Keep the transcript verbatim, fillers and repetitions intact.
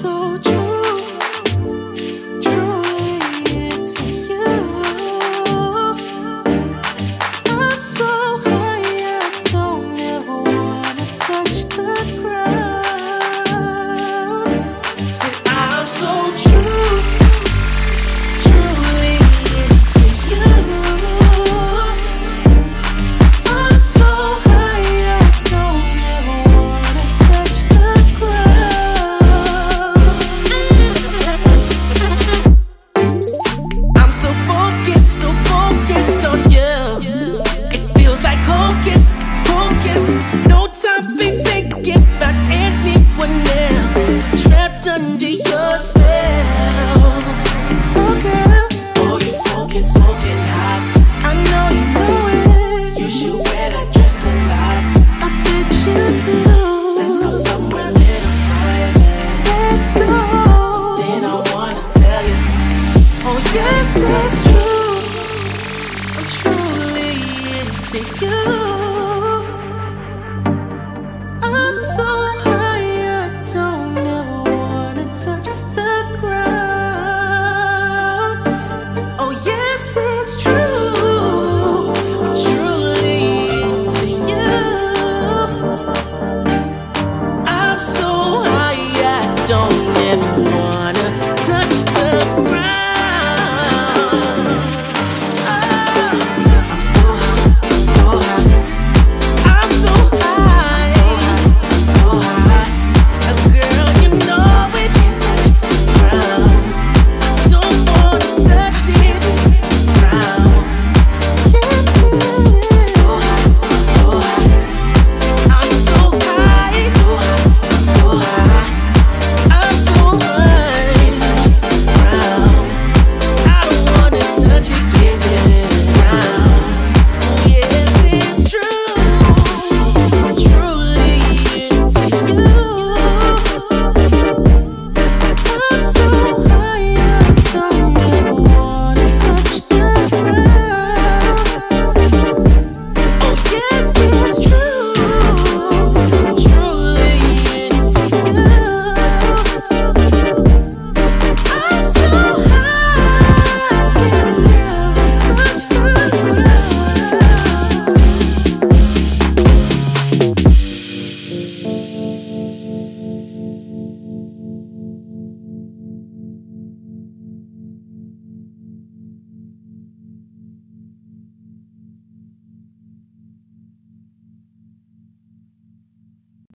so true, truly into you. I'm so high, I don't ever wanna touch the ground. Say I'm so true, truly into you. I'm so high, I don't ever wanna touch the ground. I'm so focused, so focused on you. It feels like hocus pocus. No time be thinking about anyone else. Trapped under your spell. Oh girl, oh you smoking, smoking hot. I know you know it. You should wear that dress a lot. I bet you do. Let's go somewhere little private. Let's go. Something I wanna tell you. Oh yes, it's true. I'm truly into you. I'm so high, I don't ever wanna touch the ground. Oh yes, it's true. I'm truly into you. I'm so high, I don't ever wanna